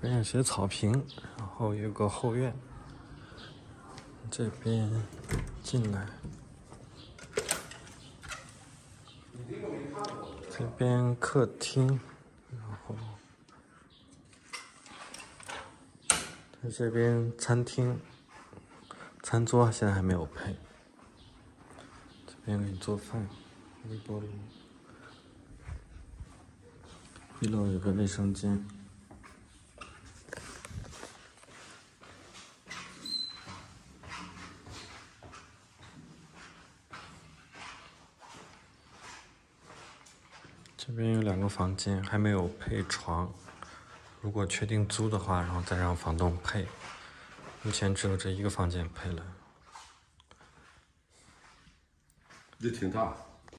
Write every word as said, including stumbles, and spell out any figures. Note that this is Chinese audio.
边有些草坪，然后有个后院。这边进来，这边客厅，然后在这边餐厅，餐桌现在还没有配。这边给你做饭，微波炉，一楼有个卫生间。这边有两个房间，还没有配床。如果确定租的话，然后再让房东配。目前只有这一个房间配了。 这挺大。